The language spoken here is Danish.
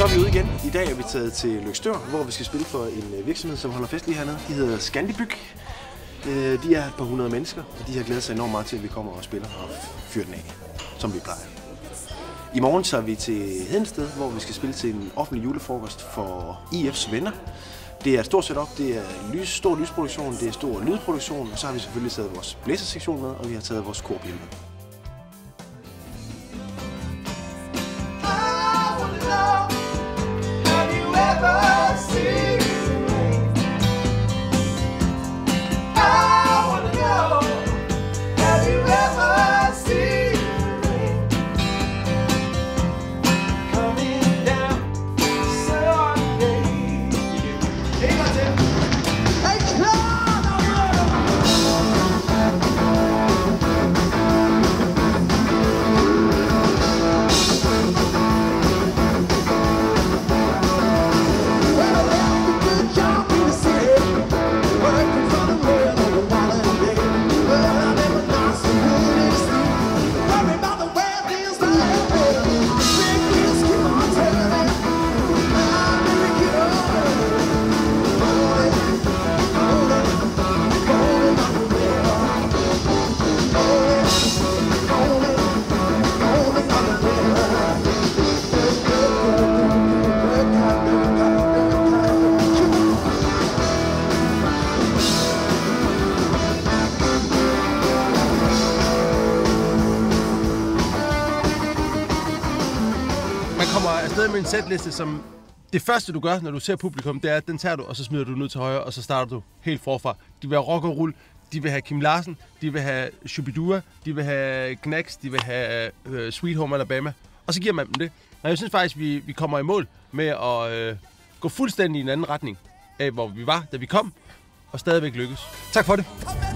Så er vi ude igen. I dag er vi taget til Løgstør, hvor vi skal spille for en virksomhed, som holder fest lige hernede. De hedder Scandibyg. De er et par hundrede mennesker, og de har glædet sig enormt meget til, at vi kommer og spiller og fyrer den af, som vi plejer. I morgen så er vi til Hedensted, hvor vi skal spille til en offentlig julefrokost for IF's venner. Det er et stort setup, det er stor lysproduktion, det er stor lydproduktion, og så har vi selvfølgelig taget vores blæsersektion med, og vi har taget vores korbil med. Man kommer afsted med en setliste, som det første du gør, når du ser publikum, det er, at den tager du, og så smider du den ud til højre, og så starter du helt forfra. De vil have rock og roll, de vil have Kim Larsen, de vil have Shubidua, de vil have Knacks, de vil have Sweet Home Alabama, og så giver man dem det. Og jeg synes faktisk, vi kommer i mål med at gå fuldstændig i en anden retning af, hvor vi var, da vi kom, og stadigvæk lykkes. Tak for det.